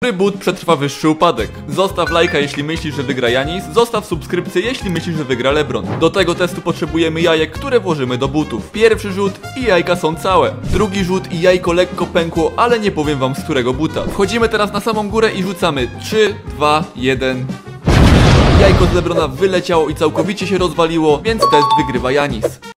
Który but przetrwa wyższy upadek? Zostaw lajka, jeśli myślisz, że wygra Janis. Zostaw subskrypcję, jeśli myślisz, że wygra LeBron. Do tego testu potrzebujemy jajek, które włożymy do butów. Pierwszy rzut i jajka są całe. Drugi rzut i jajko lekko pękło, ale nie powiem wam z którego buta. Wchodzimy teraz na samą górę i rzucamy 3, 2, 1. Jajko z LeBrona wyleciało i całkowicie się rozwaliło, więc test wygrywa Janis.